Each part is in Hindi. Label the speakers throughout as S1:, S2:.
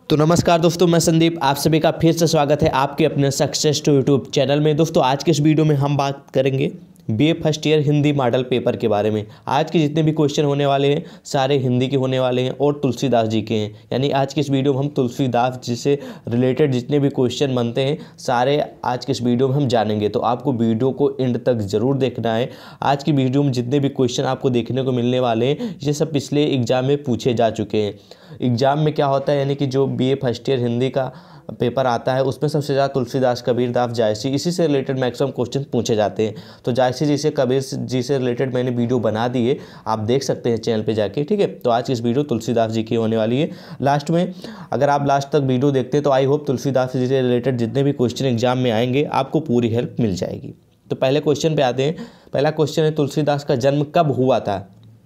S1: तो नमस्कार दोस्तों, मैं संदीप, आप सभी का फिर से स्वागत है आपके अपने सक्सेस टू यूट्यूब चैनल में। दोस्तों आज के इस वीडियो में हम बात करेंगे BA first year Hindi model paper के बारे में। आज के जितने भी क्वेश्चन होने वाले हैं सारे हिंदी के होने वाले हैं और तुलसीदास जी के हैं। यानी आज के इस वीडियो में हम तुलसीदास जी से रिलेटेड जितने भी क्वेश्चन बनते हैं सारे आज के इस वीडियो में हम जानेंगे। तो आपको वीडियो को एंड तक ज़रूर देखना है। आज की वीडियो में जितने भी क्वेश्चन आपको देखने को मिलने वाले हैं ये सब पिछले एग्जाम में पूछे जा चुके हैं। एग्ज़ाम में क्या होता है, यानी कि जो बीए फर्स्ट ईयर हिंदी का पेपर आता है उसमें सबसे ज़्यादा तुलसीदास, कबीरदास, जायसी इसी से रिलेटेड मैक्सिमम क्वेश्चन पूछे जाते हैं। तो जायसी जी से, कबीर जी से रिलेटेड मैंने वीडियो बना दी है, आप देख सकते हैं चैनल पे जाके। ठीक है, तो आज की इस वीडियो तुलसीदास जी की होने वाली है। लास्ट में अगर आप लास्ट तक वीडियो देखते हैं तो आई होप तुलसीदास जी से रिलेटेड जितने भी क्वेश्चन एग्जाम में आएंगे आपको पूरी हेल्प मिल जाएगी। तो पहले क्वेश्चन पर आते हैं। पहला क्वेश्चन है, तुलसीदास का जन्म कब हुआ था?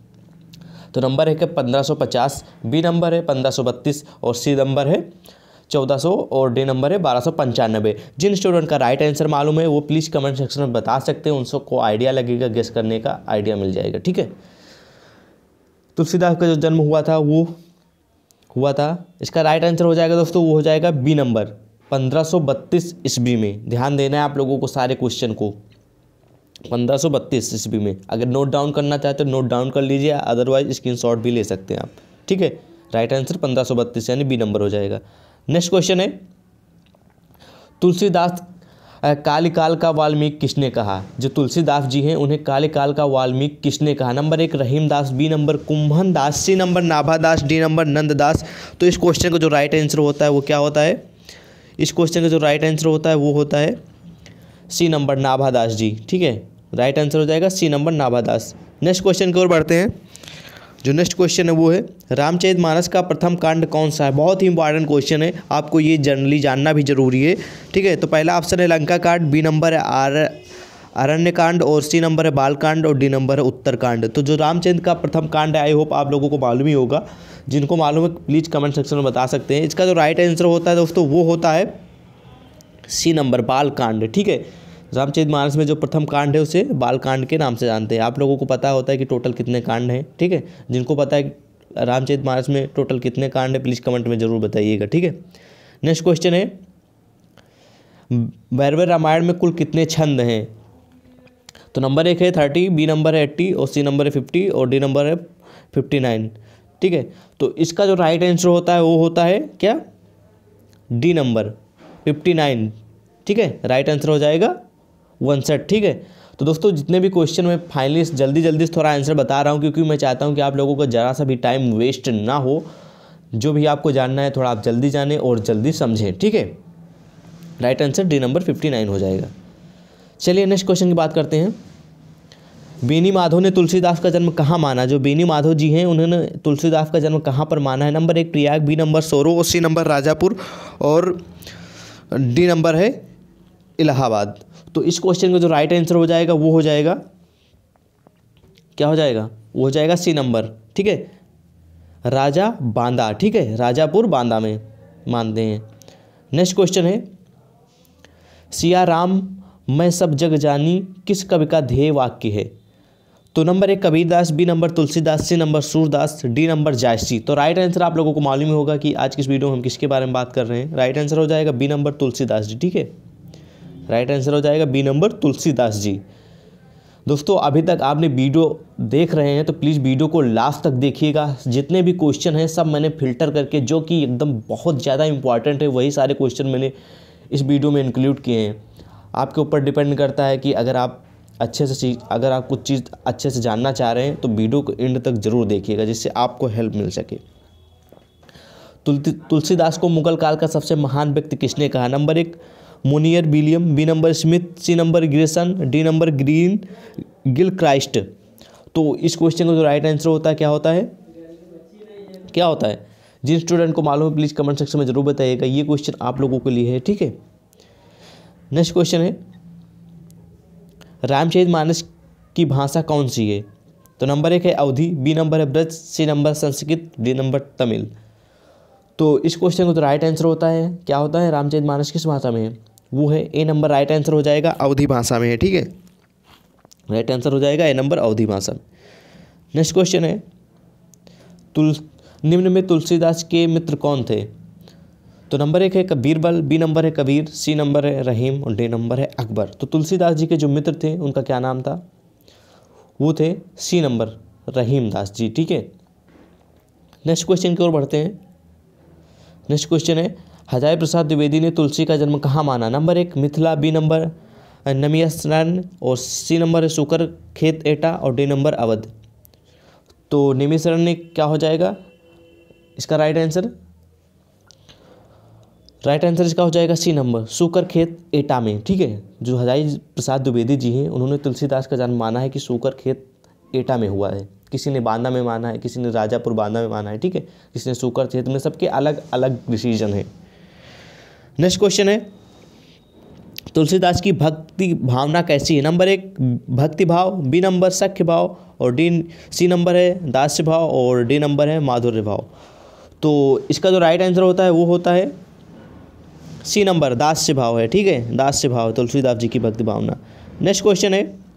S1: तो नंबर है कि 1550, बी नंबर है 1532 और सी नंबर है 1400 और डी नंबर है 1295। जिन स्टूडेंट का राइट आंसर मालूम है वो प्लीज़ कमेंट सेक्शन में बता सकते हैं, उन सबको आइडिया लगेगा, गेस करने का आइडिया मिल जाएगा। ठीक है, तुलसीदास का जो जन्म हुआ था वो हुआ था, इसका राइट आंसर हो जाएगा दोस्तों, वो हो जाएगा बी नंबर 1532 ईस्वी में। ध्यान देना है आप लोगों को सारे क्वेश्चन को। 1532 ईस्वी में। अगर नोट डाउन करना चाहते हो नोट डाउन कर लीजिए, अदरवाइज स्क्रीनशॉट भी ले सकते हैं आप। ठीक है, राइट आंसर 1532 यानी बी नंबर हो जाएगा। नेक्स्ट क्वेश्चन है, तुलसीदास कालिकाल का वाल्मीकि किसने कहा? जो तुलसीदास जी हैं उन्हें कालिकाल का वाल्मीकि किसने कहा? Number 1 Rahimdas, B number Kumbhan Das, C number Nabhadas, D number Nanddas. तो इस क्वेश्चन का जो राइट आंसर होता है वो क्या होता है? इस क्वेश्चन का जो राइट आंसर होता है वो होता है सी नंबर नाभादास जी। ठीक है, राइट आंसर हो जाएगा C number Nabhadas. Next question की ओर बढ़ते हैं। जो नेक्स्ट क्वेश्चन है वो है, रामचरितमानस का प्रथम कांड कौन सा है? बहुत ही इंपॉर्टेंट क्वेश्चन है, आपको ये जनरली जानना भी जरूरी है। ठीक है, तो पहला ऑप्शन है लंका कांड, बी नंबर है अरण्य कांड और सी नंबर है बाल कांड और डी नंबर है उत्तर कांड। तो जो रामचंद्र का प्रथम कांड है आई होप आप लोगों को मालूम ही होगा। जिनको मालूम है प्लीज़ कमेंट सेक्शन में बता सकते हैं। इसका जो राइट आंसर होता है दोस्तों वो होता है सी नंबर बाल कांड। ठीक है, रामचरितमानस में जो प्रथम कांड है उसे बाल कांड के नाम से जानते हैं। आप लोगों को पता होता है कि टोटल कितने कांड हैं। ठीक है, जिनको पता है कि रामचरितमानस में टोटल कितने कांड है प्लीज़ कमेंट में ज़रूर बताइएगा। ठीक है, नेक्स्ट क्वेश्चन है, भैरव रामायण में कुल कितने छंद हैं? तो नंबर 1 है 30, बी नंबर है 80 और सी नंबर है 50 और डी नंबर है 59। ठीक है, तो इसका जो राइट आंसर होता है वो होता है क्या? D number 59। ठीक है, राइट आंसर हो जाएगा 59। ठीक है, तो दोस्तों जितने भी क्वेश्चन मैं फाइनली जल्दी थोड़ा आंसर बता रहा हूँ क्योंकि मैं चाहता हूँ कि आप लोगों को ज़रा सा भी टाइम वेस्ट ना हो। जो भी आपको जानना है थोड़ा आप जल्दी जानें और जल्दी समझें। ठीक है, राइट आंसर डी नंबर 59 हो जाएगा। चलिए नेक्स्ट क्वेश्चन की बात करते हैं। बेनी माधव ने तुलसीदास का जन्म कहाँ माना? जो बेनी माधव जी हैं उन्होंने तुलसीदास का जन्म कहाँ पर माना है? नंबर 1 प्रयाग, बी नंबर सोरो और सी नंबर राजापुर और डी नंबर है इलाहाबाद। तो इस क्वेश्चन का जो राइट आंसर हो जाएगा वो हो जाएगा, क्या हो जाएगा? वो हो जाएगा सी नंबर। ठीक है, राजा बांदा। ठीक है, राजापुर बांदा में मानते हैं। नेक्स्ट क्वेश्चन है, सिया राम मैं सब जग जानी किस कवि का ध्येय वाक्य है? तो number 1 Kabirdas, B number Tulsidas, C number Surdas, D number Jayasi. तो राइट आंसर आप लोगों को मालूम ही होगा कि आज की इस वीडियो में हम किसके बारे में बात कर रहे हैं। राइट आंसर हो जाएगा बी नंबर तुलसीदास जी। ठीक है, राइट आंसर हो जाएगा बी नंबर तुलसीदास जी। दोस्तों अभी तक आपने वीडियो देख रहे हैं तो प्लीज़ वीडियो को लास्ट तक देखिएगा। जितने भी क्वेश्चन हैं सब मैंने फिल्टर करके, जो कि एकदम बहुत ज़्यादा इंपॉर्टेंट है, वही सारे क्वेश्चन मैंने इस वीडियो में इंक्लूड किए हैं। आपके ऊपर डिपेंड करता है कि अगर आप अगर आप कुछ चीज़ अच्छे से जानना चाह रहे हैं तो वीडियो को एंड तक ज़रूर देखिएगा जिससे आपको हेल्प मिल सके। तुलसीदास को मुगल काल का सबसे महान व्यक्ति किसने कहा? Number 1 Monier William, B number Smith, C number Grierson, D number Green Gilchrist. तो इस क्वेश्चन का जो राइट आंसर होता है क्या होता है? क्या होता है? जिन स्टूडेंट को मालूम है प्लीज़ कमेंट सेक्शन में ज़रूर बताइएगा। ये क्वेश्चन आप लोगों के लिए है। ठीक है, नेक्स्ट क्वेश्चन है, रामचरितमानस की भाषा कौन सी है? तो नंबर 1 है अवधी, बी नंबर है Braj, C number Sanskrit, D number Tamil. तो इस क्वेश्चन का तो राइट आंसर होता है क्या होता है? रामचरितमानस किस भाषा में है? वो है ए नंबर। राइट आंसर हो जाएगा अवधी भाषा में है। ठीक है, राइट आंसर हो जाएगा ए नंबर अवधी भाषा में। नेक्स्ट क्वेश्चन है, निम्न में तुलसीदास के मित्र कौन थे? तो नंबर 1 है बीरबल, बी नंबर है कबीर, सी नंबर है रहीम और डी नंबर है अकबर। तो तुलसीदास जी के जो मित्र थे उनका क्या नाम था, वो थे सी नंबर रहीम दास जी। ठीक है, नेक्स्ट क्वेश्चन की ओर बढ़ते हैं। नेक्स्ट क्वेश्चन है हजारी प्रसाद द्विवेदी ने तुलसी का जन्म कहाँ माना। Number 1 Mithila, B number Naimisharan और सी नंबर है सुकर खेत एटा और डी नंबर अवध। तो निमिसरण ने क्या हो जाएगा इसका राइट आंसर इसका हो जाएगा सी नंबर सुकर खेत एटा में। ठीक है, जो हजारी प्रसाद द्विवेदी जी हैं उन्होंने तुलसीदास का जन्म माना है कि सुकर खेत एटा में हुआ है। किसी ने बांदा में माना है, किसी ने राजापुर बांदा में माना है। ठीक है, किसी ने सुकर क्षेत्र में, सबके अलग अलग डिसीजन है। नेक्स्ट क्वेश्चन है तुलसीदास की भक्ति भावना कैसी है। नंबर 1 भक्ति भाव, बी नंबर सख्य भाव और सी नंबर है दास्य भाव और डी नंबर है माधुर्य भाव। तो इसका जो राइट आंसर होता है वो होता है सी नंबर दास्य भाव है। ठीक है, दास्य भाव तुलसीदास जी की भक्ति भावना। नेक्स्ट क्वेश्चन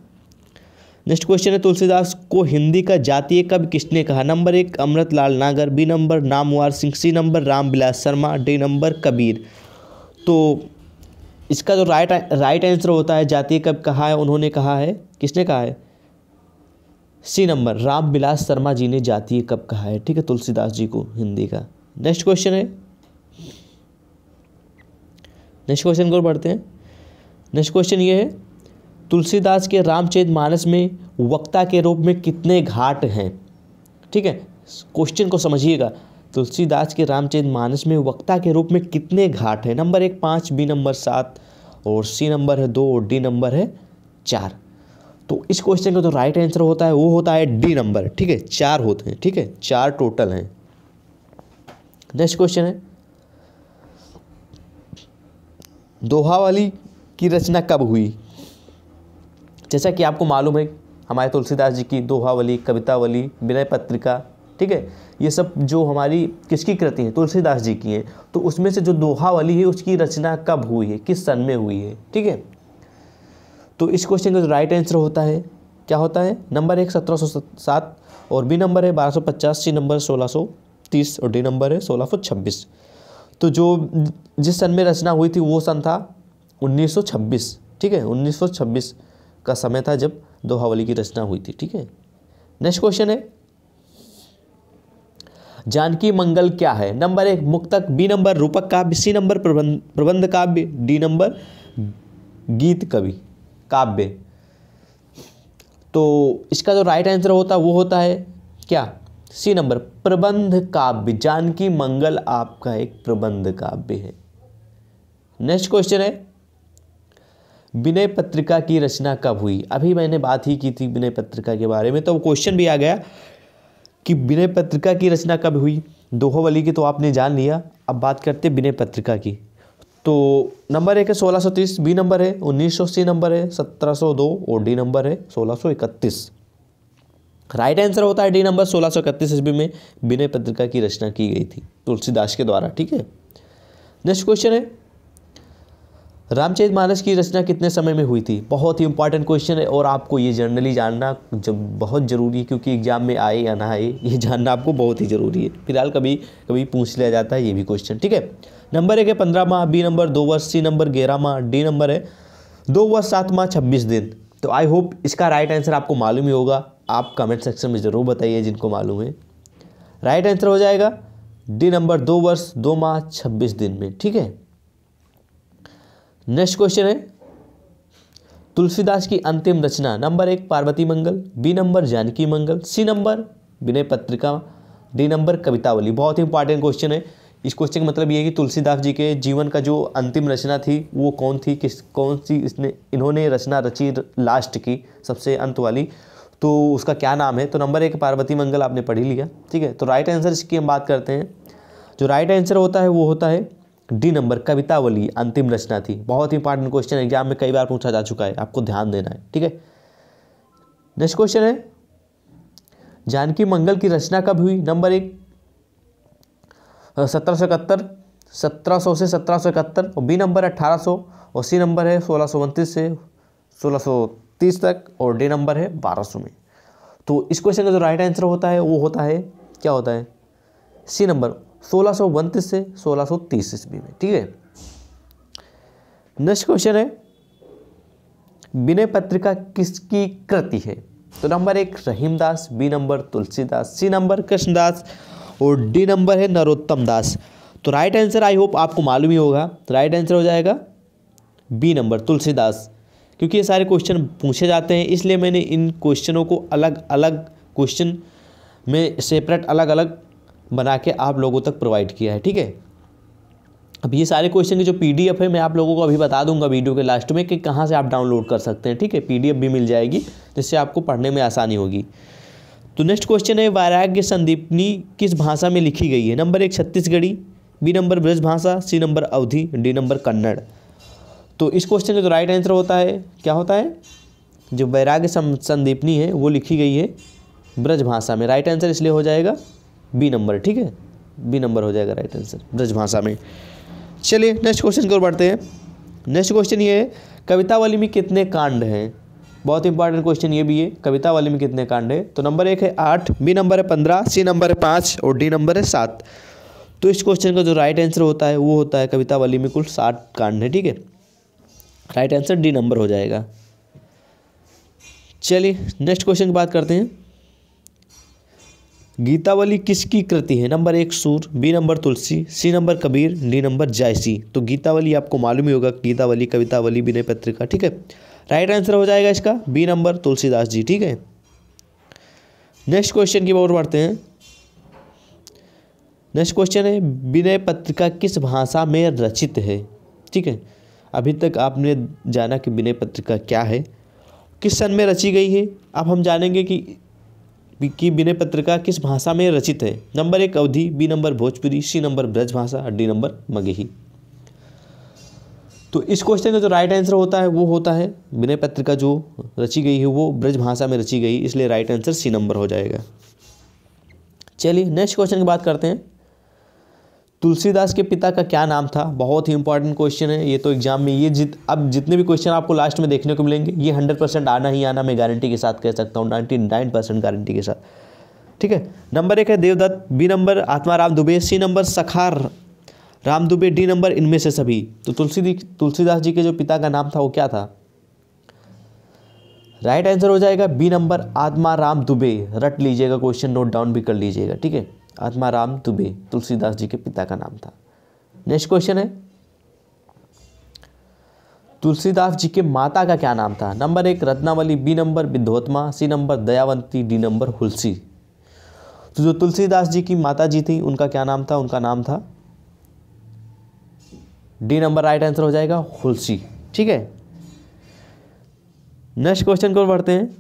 S1: है तुलसीदास को हिंदी का जातीय कवि किसने कहा। Number 1 Amritlal Nagar, B number Namvar Singh, C number Ramvilas Sharma, D number Kabir. तो इसका जो राइट आंसर होता है जातीय कवि कहा है, उन्होंने कहा है, किसने कहा है, सी नंबर रामविलास शर्मा जी ने जातीय कवि कहा है। ठीक है, तुलसीदास जी को हिंदी का। नेक्स्ट क्वेश्चन को बढ़ते हैं। नेक्स्ट क्वेश्चन ये है तुलसीदास के रामचरितमानस में वक्ता के रूप में कितने घाट हैं। ठीक है, क्वेश्चन को समझिएगा। तुलसीदास के रामचरितमानस में वक्ता के रूप में कितने घाट हैं। नंबर 1 5, बी नंबर 7 और सी नंबर है 2 और डी नंबर है 4। तो इस क्वेश्चन का जो राइट आंसर होता है वो होता है डी नंबर। ठीक है, 4 होते हैं। ठीक है, 4 टोटल हैं। नेक्स्ट क्वेश्चन है दोहावली की रचना कब हुई। जैसा कि आपको मालूम है हमारे तुलसीदास जी की दोहावली, कवितावली, विनय पत्रिका, ठीक है, ये सब जो हमारी किसकी कृति है, तुलसीदास जी की हैं। तो उसमें से जो दोहावली है उसकी रचना कब हुई है, किस सन में हुई है। ठीक है, तो इस क्वेश्चन का जो राइट आंसर होता है क्या होता है, नंबर 1 1707 और बी नंबर है 1250, सी नंबर 1630 और डी नंबर है 1626। तो जो जिस सन में रचना हुई थी वो सन था 1926। ठीक है, 1926 का समय था जब दोहावली की रचना हुई थी। ठीक है, नेक्स्ट क्वेश्चन है जानकी मंगल क्या है। नंबर 1 मुक्तक, बी नंबर रूपक काव्य, सी नंबर प्रबंध काव्य, डी नंबर गीत कवि काव्य। तो इसका जो राइट आंसर होता है वो होता है क्या, सी नंबर प्रबंध काव्य। जानकी मंगल आपका एक प्रबंध काव्य है। नेक्स्ट क्वेश्चन है विनय पत्रिका की रचना कब हुई। अभी मैंने बात ही की थी विनय पत्रिका के बारे में, तो क्वेश्चन भी आ गया कि विनय पत्रिका की रचना कब हुई। दोहावली की तो आपने जान लिया, अब बात करते हैं विनय पत्रिका की। तो नंबर 1 है 1630, बी नंबर है 1900, सी नंबर है 1702 और डी नंबर है 1631। राइट आंसर होता है डी नंबर 1631 ईस्वी में विनय पत्रिका की रचना की गई थी तुलसीदास के द्वारा। ठीक है, नेक्स्ट क्वेश्चन है रामचरितमानस की रचना कितने समय में हुई थी। बहुत ही इंपॉर्टेंट क्वेश्चन है और आपको ये जनरली जानना जब बहुत ज़रूरी है, क्योंकि एग्जाम में आए या ना आए ये जानना आपको बहुत ही ज़रूरी है। फिलहाल कभी कभी पूछ लिया जाता है ये भी क्वेश्चन। ठीक है, नंबर 1 है 15 माह, बी नंबर 2 वर्ष, सी नंबर 11 माह, डी नंबर है 2 वर्ष 7 माह 26 दिन। तो आई होप इसका राइट आंसर आपको मालूम ही होगा। आप कमेंट सेक्शन में ज़रूर बताइए जिनको मालूम है। राइट आंसर हो जाएगा डी नंबर 2 वर्ष 2 माह 26 दिन में। ठीक है, नेक्स्ट क्वेश्चन है तुलसीदास की अंतिम रचना। Number 1 Parvati Mangal, B number Janaki Mangal, C number Vinay Patrika, D number Kavitavali. बहुत ही इंपॉर्टेंट क्वेश्चन है। इस क्वेश्चन का मतलब ये है कि तुलसीदास जी के जीवन का जो अंतिम रचना थी वो कौन थी, कौन सी इन्होंने रचना रची लास्ट की, सबसे अंत वाली, तो उसका क्या नाम है। तो नंबर 1 पार्वती मंगल आपने पढ़ ही लिया। ठीक है, तो राइट आंसर इसकी हम बात करते हैं। जो राइट आंसर होता है वो होता है डी नंबर कवितावली अंतिम रचना थी। बहुत इंपॉर्टेंट क्वेश्चन एग्जाम में कई बार पूछा जा चुका है, आपको ध्यान देना है। ठीक है, नेक्स्ट क्वेश्चन है जानकी मंगल की रचना कब हुई। नंबर 1 1771, 1700 से 1771 और बी नंबर 1800 और सी नंबर है 1629 से 1630 तक और डी नंबर है 1200 में। तो इस क्वेश्चन का जो राइट आंसर होता है वो होता है क्या होता है, सी नंबर 1629 से 1630 ईस्वी में। ठीक है, नेक्स्ट क्वेश्चन है विनय पत्रिका किसकी कृति है? तो number 1 Rahimdas, B number Tulsidas, C number Krishnadas और डी नंबर है नरोत्तम दास। तो राइट आंसर आई होप आपको मालूम ही होगा, राइट आंसर हो जाएगा बी नंबर तुलसीदास, क्योंकि ये सारे क्वेश्चन पूछे जाते हैं, इसलिए मैंने इन क्वेश्चनों को अलग अलग क्वेश्चन में सेपरेट अलग अलग बना के आप लोगों तक प्रोवाइड किया है। ठीक है, अब ये सारे क्वेश्चन की जो पीडीएफ है मैं आप लोगों को अभी बता दूंगा वीडियो के लास्ट में कि कहाँ से आप डाउनलोड कर सकते हैं। ठीक है, पीडीएफ भी मिल जाएगी जिससे आपको पढ़ने में आसानी होगी। तो नेक्स्ट क्वेश्चन है वैराग्य संदीपनी किस भाषा में लिखी गई है? Number 1 Chhattisgarhi, B number Braj Bhasha, C number Awadhi, D number Kannada. तो इस क्वेश्चन का जो राइट आंसर होता है क्या होता है? जो वैराग्य संदीपनी है वो लिखी गई है ब्रज भाषा में। राइट आंसर इसलिए हो जाएगा बी नंबर। ठीक है, बी नंबर हो जाएगा राइट आंसर, ब्रज भाषा में। चलिए नेक्स्ट क्वेश्चन की ओर बढ़ते हैं। नेक्स्ट क्वेश्चन ये है कवितावली में कितने कांड हैं? बहुत इंपॉर्टेंट क्वेश्चन ये भी है, कवितावली में कितने कांड है? तो नंबर 1 है 8, बी नंबर है 15, सी नंबर है 5 और डी नंबर है 7। तो इस क्वेश्चन का जो राइट आंसर होता है वो होता है कवितावली में कुल 60 कांड है। ठीक है, राइट आंसर डी नंबर हो जाएगा। चलिए नेक्स्ट क्वेश्चन की बात करते हैं। गीतावली किसकी कृति है? Number 1 Sur, B number Tulsi, C number Kabir, D number Jayasi. तो गीतावली आपको मालूम ही होगा, गीतावली, कवितावली, विनय पत्रिका। ठीक है, राइट आंसर हो जाएगा इसका बी नंबर तुलसीदास जी। ठीक है, नेक्स्ट क्वेश्चन की ओर बढ़ते हैं। नेक्स्ट क्वेश्चन है विनय पत्रिका किस भाषा में रचित है? ठीक है, अभी तक आपने जाना कि विनय पत्रिका क्या है, किस सन में रची गई है। अब हम जानेंगे कि विनय पत्रिका किस भाषा में रचित है। Number 1 Awadhi, B number Bhojpuri, C number Braj Bhasha, D number Magahi. तो इस क्वेश्चन का जो राइट आंसर होता है वो होता है विनय पत्रिका जो रची गई है वो ब्रज भाषा में रची गई, इसलिए राइट आंसर सी नंबर हो जाएगा। चलिए नेक्स्ट क्वेश्चन की बात करते हैं। तुलसीदास के पिता का क्या नाम था? बहुत ही इंपॉर्टेंट क्वेश्चन है ये तो एग्जाम में, अब जितने भी क्वेश्चन आपको लास्ट में देखने को मिलेंगे ये 100% आना ही आना, मैं गारंटी के साथ कह सकता हूँ, 99% गारंटी के साथ। ठीक है, नंबर 1 है Devdutt, B number Atmaram Dubey, C number Sakhar Ram Dubey, D number इनमें से सभी। तो तुलसीदास जी के जो पिता का नाम था वो क्या था? राइट आंसर हो जाएगा बी नंबर आत्माराम दुबे। रट लीजिएगा, क्वेश्चन नोट डाउन भी कर लीजिएगा। ठीक है, आत्माराम दुबे तुलसीदास जी के पिता का नाम था। नेक्स्ट क्वेश्चन है तुलसीदास जी के माता का क्या नाम था? Number 1 Ratnavali, B number Vidyottama, C number Dayavanti, D number Hulsi. तो जो तुलसीदास जी की माता जी थी उनका क्या नाम था? उनका नाम था डी नंबर, राइट आंसर हो जाएगा हुलसी। ठीक है, नेक्स्ट क्वेश्चन को बढ़ते हैं।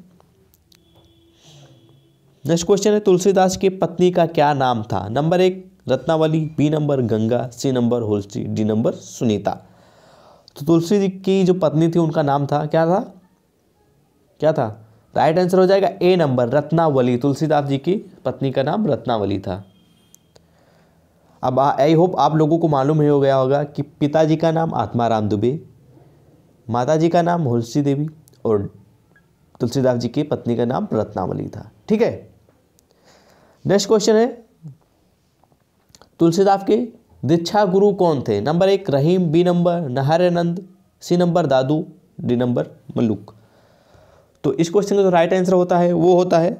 S1: नेक्स्ट क्वेश्चन है तुलसीदास की पत्नी का क्या नाम था? Number 1 Ratnavali, B number Ganga, C number Hulsi, D number Sunita. तो तुलसी जी की जो पत्नी थी उनका नाम था क्या था? क्या था? राइट आंसर हो जाएगा ए नंबर रत्नावली। तुलसीदास जी की पत्नी का नाम रत्नावली था। अब आई होप आप लोगों को मालूम ही हो गया होगा कि पिताजी का नाम आत्माराम दुबे, माताजी का नाम हुलसी देवी और तुलसीदास जी की पत्नी का नाम रत्नावली था। ठीक है, नेक्स्ट क्वेश्चन है तुलसीदास के दीक्षा गुरु कौन थे? Number 1 Rahim, B number Naharanand, C number Dadu, D number Maluk. तो इस क्वेश्चन का जो राइट आंसर होता है वो होता है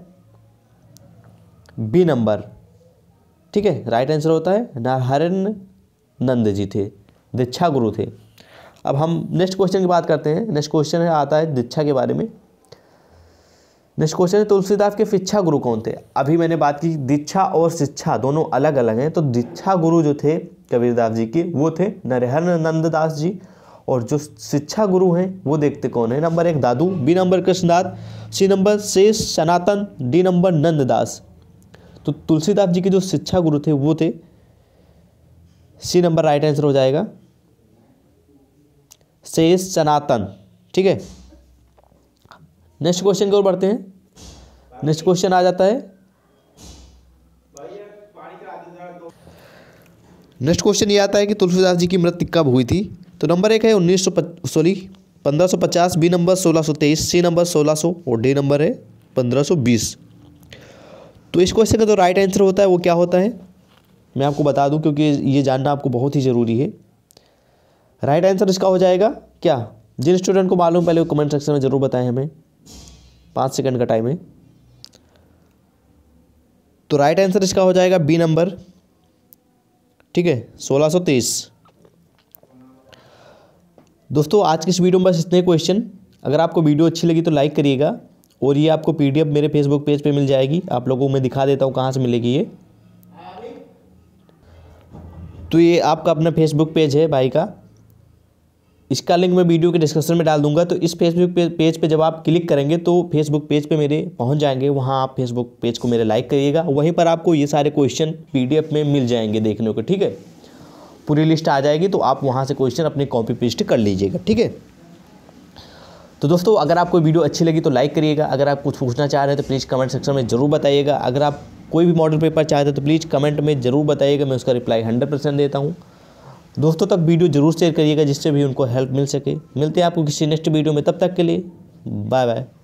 S1: बी नंबर। ठीक है, राइट आंसर होता है नहरानंद जी थे, दीक्षा गुरु थे। अब हम नेक्स्ट क्वेश्चन की बात करते हैं। नेक्स्ट क्वेश्चन आता है दीक्षा के बारे में। नेक्स्ट क्वेश्चन है तुलसीदास के शिक्षा गुरु कौन थे? अभी मैंने बात की दीक्षा और शिक्षा दोनों अलग अलग हैं, तो दीक्षा गुरु जो थे कबीरदास जी के वो थे नरहरनंद दास जी, और जो शिक्षा गुरु हैं वो देखते कौन है? Number 1 Dadu, B number Krishnadas, C number Shesh Sanatan, D number Nanddas. तो तुलसीदास जी के जो शिक्षा गुरु थे वो थे सी नंबर, राइट आंसर हो जाएगा शेष सनातन। ठीक है, नेक्स्ट क्वेश्चन की ओर बढ़ते हैं। नेक्स्ट क्वेश्चन आ जाता है, नेक्स्ट क्वेश्चन ये आता है कि तुलसीदास जी की मृत्यु कब हुई थी? तो नंबर 1 है 1550, बी नंबर 1623, सी नंबर 1600 और डी नंबर है 1520। तो इस क्वेश्चन का जो राइट आंसर होता है वो क्या होता है? मैं आपको बता दूं क्योंकि ये जानना आपको बहुत ही ज़रूरी है। राइट आंसर इसका हो जाएगा क्या? जिन स्टूडेंट को मालूम पहले वो कमेंट सेक्शन में ज़रूर बताएं हमें। 5 सेकंड का टाइम है। तो राइट आंसर इसका हो जाएगा बी नंबर, ठीक है, 1623। दोस्तों आज की इस वीडियो में बस इतने क्वेश्चन। अगर आपको वीडियो अच्छी लगी तो लाइक करिएगा, और ये आपको पीडीएफ मेरे फेसबुक पेज पे मिल जाएगी। आप लोगों को मैं दिखा देता हूँ कहाँ से मिलेगी ये। तो ये आपका अपना फेसबुक पेज है भाई का, इसका लिंक मैं वीडियो के डिस्क्रिप्शन में डाल दूंगा। तो इस फेसबुक पेज पे जब आप क्लिक करेंगे तो फेसबुक पेज पे मेरे पहुंच जाएंगे। वहाँ आप फेसबुक पेज को मेरे लाइक करिएगा, वहीं पर आपको ये सारे क्वेश्चन पीडीएफ में मिल जाएंगे देखने को, ठीक है। पूरी लिस्ट आ जाएगी, तो आप वहाँ से क्वेश्चन अपने कॉपी पेस्ट कर लीजिएगा, ठीक है। तो दोस्तों अगर आपको वीडियो अच्छी लगी तो लाइक करिएगा। अगर आप कुछ पूछना चाह रहे हैं तो प्लीज़ कमेंट सेक्शन में ज़रूर बताइएगा। अगर आप कोई भी मॉडल पेपर चाहते हैं तो प्लीज़ कमेंट में ज़रूर बताइएगा, मैं उसका रिप्लाई 100% देता हूँ। दोस्तों तक वीडियो ज़रूर शेयर करिएगा जिससे भी उनको हेल्प मिल सके। मिलते हैं आपको किसी नेक्स्ट वीडियो में, तब तक के लिए बाय बाय।